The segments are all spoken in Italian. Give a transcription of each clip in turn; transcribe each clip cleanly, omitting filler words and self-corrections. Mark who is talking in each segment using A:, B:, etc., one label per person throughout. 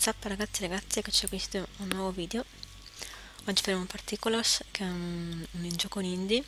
A: What's up ragazzi e ragazze, che c'è questo un nuovo video. Oggi faremo Particulars, che è un gioco indie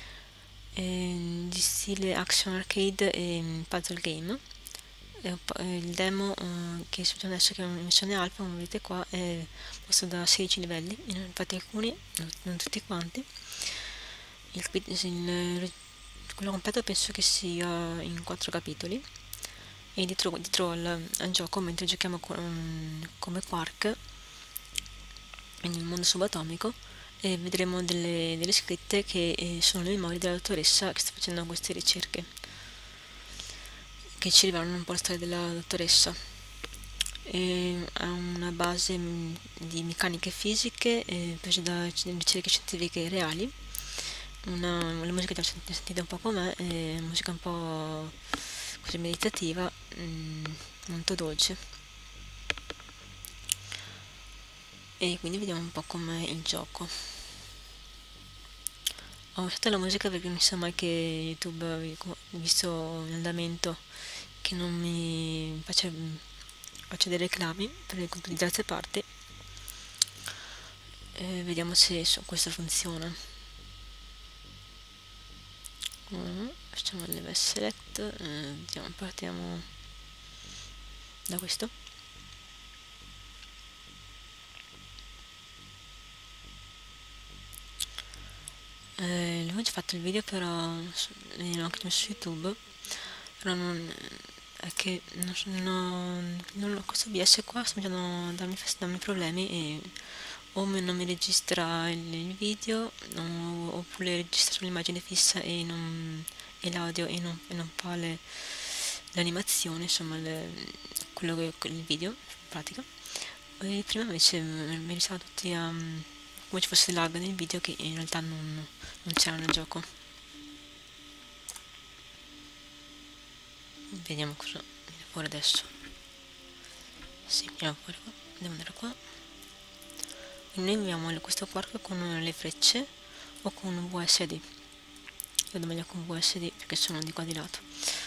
A: di stile action arcade e puzzle game. Il demo che sto giocando adesso, che è una versione alfa, come vedete qua, è posto da 16 livelli, infatti alcuni, non tutti quanti. Quello completo penso che sia in 4 capitoli. E dietro al gioco, mentre giochiamo come Quark nel mondo subatomico, vedremo delle scritte che sono le memorie della dottoressa che sta facendo queste ricerche, che ci rivelano un po' la storia della dottoressa. Ha una base di meccaniche fisiche prese da ricerche scientifiche reali. La musica già sentite un po' com'è, musica un po' così meditativa, molto dolce. E quindi vediamo un po' com'è il gioco. Ho usato la musica perché non sa mai che YouTube, visto l'andamento, che non mi faccia dei reclami per utilizzare queste parti. Vediamo se questo funziona. Facciamo il level select, vediamo, partiamo da questo. Ho già fatto il video, però l'ho anche messo su YouTube, però è che questo OBS qua sta cominciando a darmi problemi, e o non mi registra il video, oppure registra solo l'immagine fissa e l'audio, e non fa l'animazione, insomma il video in pratica. E prima invece mi registrava tutti come ci fosse lag nel video, che in realtà non c'era nel gioco. Vediamo cosa viene fuori adesso. Sì, andiamo fuori qua. Devo andare qua. Noi abbiamo questo quark con le frecce o con un VSD. Io vedo meglio con VSD perché sono di qua di lato.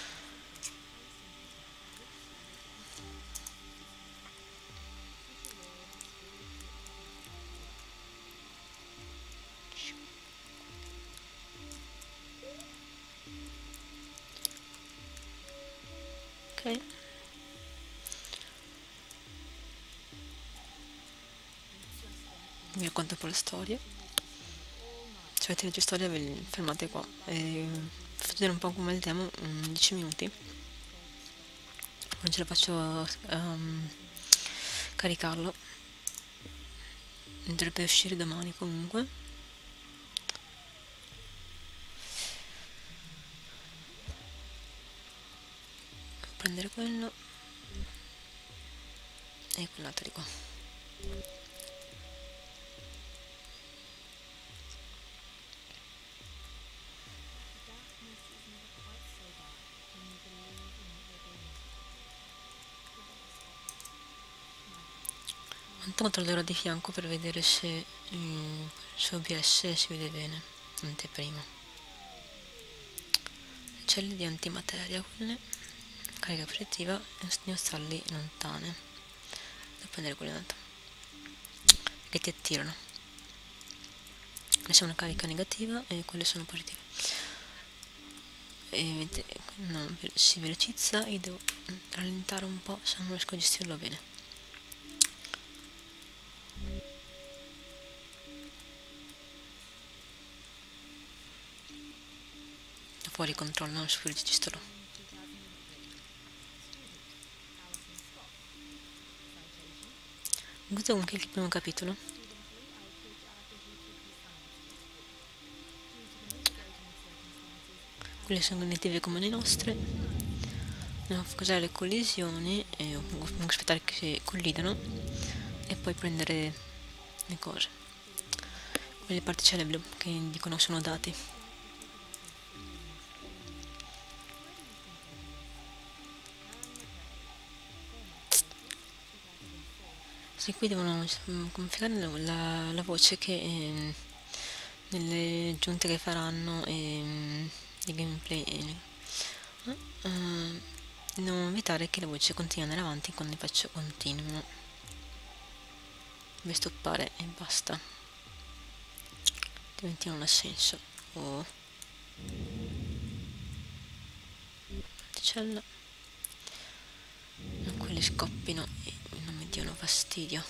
A: Ok. Vi racconto un po' le storie. Se avete legge storia, vi fermate qua e faccio vedere un po' come il demo, 10 minuti. Non ce la faccio caricarlo. Dovrebbe uscire domani comunque. Prendere quello e quell'altro di qua. Intanto controllerò di fianco per vedere se su OBS si vede bene, anteprima. Celle di antimateria, quelle, carica protettiva e ostarli lontane. Devo prendere quelle altre che ti attirano. Questa è una carica negativa e quelle sono positive. E si velocizza e devo rallentare un po' se non riesco a gestirlo bene. Fuori controllo, non si registrerò. Questo è comunque il primo capitolo. Quelle sono cognitive come le nostre. Dobbiamo causare le collisioni e comunque aspettare che collidano e poi prendere le cose. Quelle particelle blu che dicono sono dati. Se qui devono configurare la voce che nelle giunte che faranno di gameplay, devo evitare che le voci continuino ad andare avanti quando le faccio continuino. deve stoppare e basta, altrimenti non ha senso. Oh, particella, non quelli scoppino e non mi diano fastidio.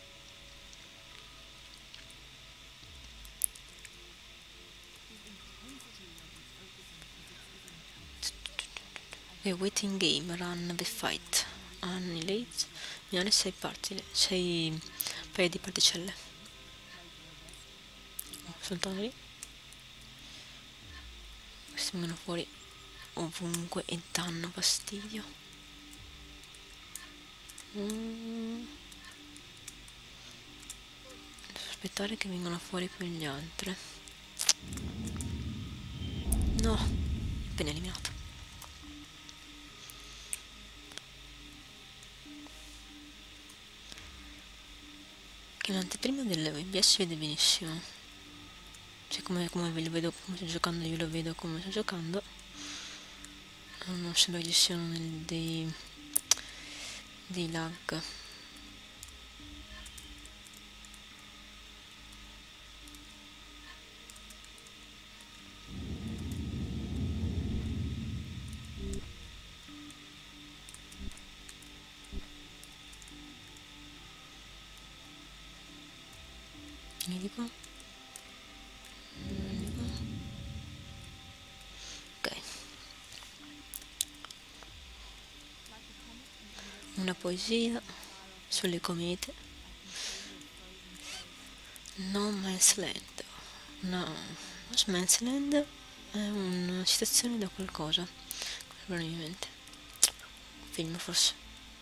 A: The waiting game, run the fight, annihilate, minore 6 parti, 6 paia di particelle. Soltanto lì. Questi vengono fuori ovunque e danno fastidio. Devo aspettare che vengano fuori quegli altri. No, appena eliminato. Che l'anteprima dell'OBS si vede benissimo. Cioè come ve lo vedo, come sto giocando, io lo vedo come sto giocando. Non sembra che ci siano dei lag. Mi dico? Ok. Una poesia sulle comete. No Man's Land. No Man's Land è una citazione da qualcosa, probabilmente. Film forse.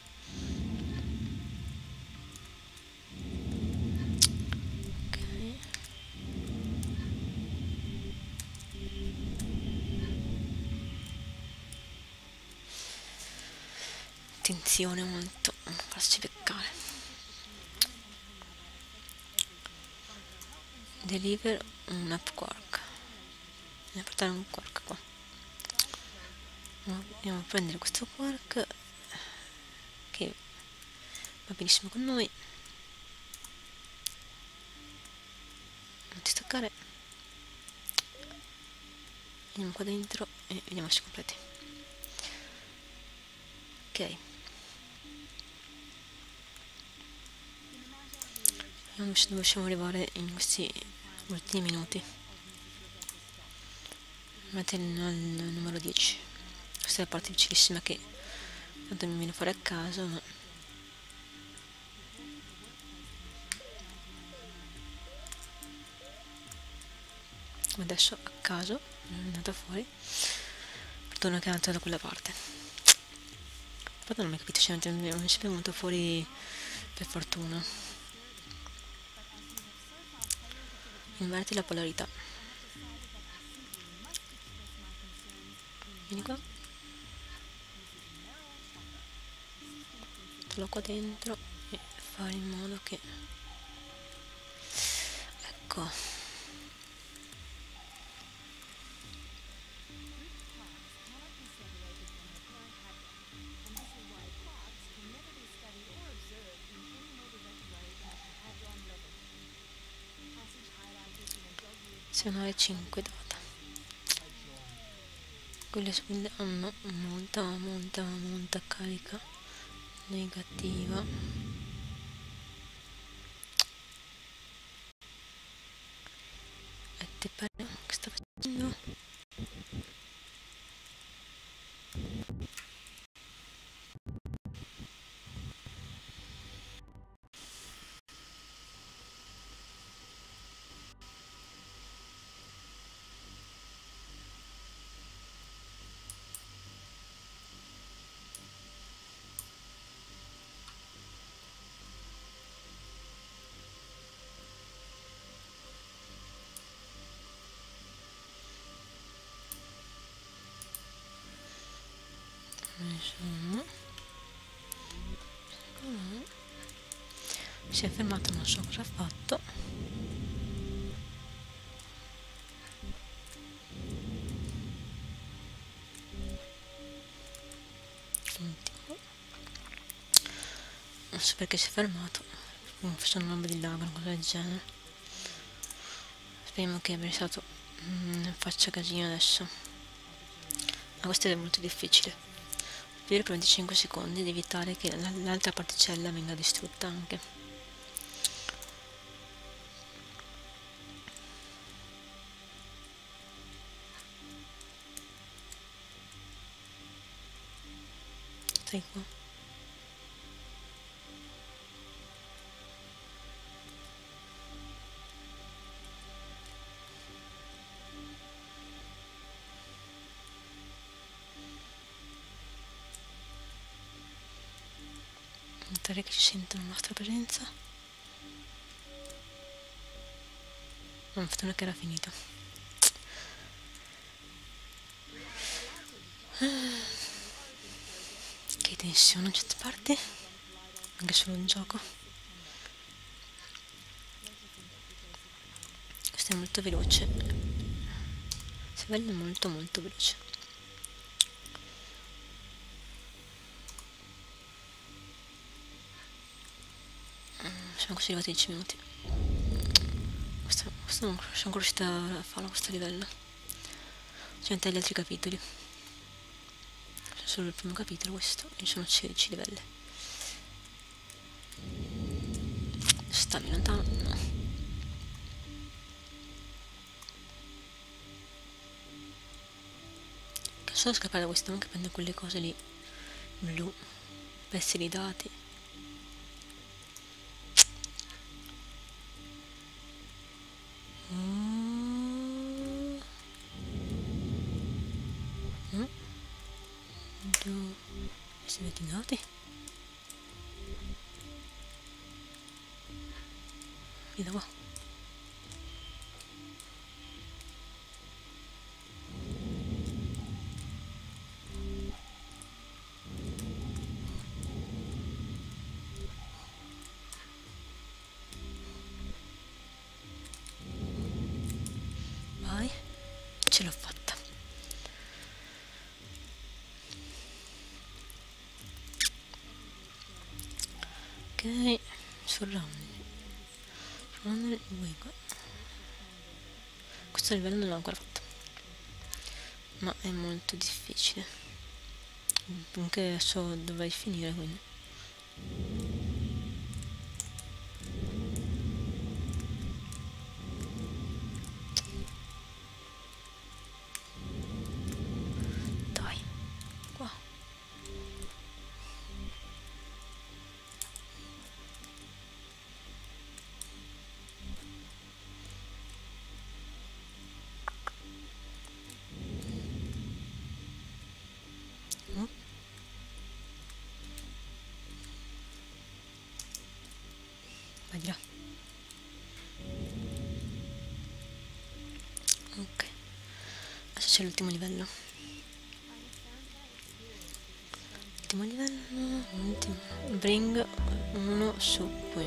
A: Attenzione molto, non farsi beccare. Deliver un up quark. Andiamo a portare un quark qua. Andiamo a prendere questo quark che va benissimo con noi. Non ti staccare. Andiamo qua dentro e vediamo se si completi. Ok. Vediamo se riusciamo ad arrivare in questi ultimi minuti. Andate al numero 10. Questa è la parte difficilissima che tanto mi viene a fare a caso, ma adesso a caso è andata fuori. Fortuna che è andata da quella parte. Però non mi capito, cioè, non è sempre venuto fuori per fortuna. Inverti la polarità. Vieni qua. Metterlo qua dentro e fare in modo che... Ecco. Sono le 5 data. Quelle spille hanno molta carica negativa. E te pare che sta facendo? Insomma, si è fermato, non so cosa ha fatto. Non so perché si è fermato. forse un nome di lago, una cosa del genere. Speriamo che abbia stato non faccia casino adesso. Ma questo è molto difficile. Per 25 secondi ed evitare che l'altra particella venga distrutta anche. Stai qua. Notare che ci sentono la nostra presenza. Non fortuna che era finito. Che tensione a certe parti. Anche solo un gioco. Questo è molto veloce. Questo livello è molto molto veloce. Siamo così arrivati a 10 minuti. Questo non sono ancora riuscita a farlo a questo livello. C'è gli altri capitoli. C'è solo il primo capitolo questo. E ci sono 16 livelli. Stammi lontano. No. Che solo scappare da questo, anche prendere quelle cose lì blu. Pezzi di dati. Questi vecchi dati. Vedi da qua. Vai. Ce l'ho fatta. Ok. Surrounding. Questo livello non l'ho ancora fatto. Ma è molto difficile. Anche so dove finire, quindi. Dai. Qua. Vai di là. Ok. Adesso c'è l'ultimo livello. Ultimo livello. Ultimo. Bring uno su qui.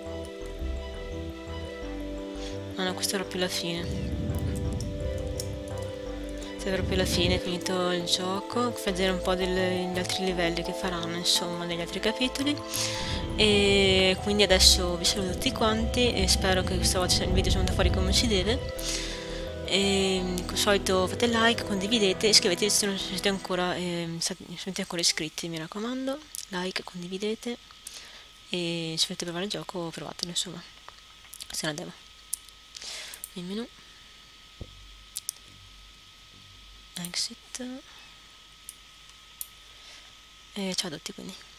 A: Ah no, questo era più la fine. Questo era più la fine, finito il gioco. Vedere un po' degli altri livelli che faranno, insomma, negli altri capitoli. E quindi adesso vi saluto tutti quanti e spero che questa volta il video sia venuto fuori come si deve. E come al solito fate like, condividete, iscrivetevi se non siete ancora, iscritti, mi raccomando. Like, condividete e se volete provare il gioco provatelo, insomma. Se è una demo. Il menu, exit e ciao a tutti, quindi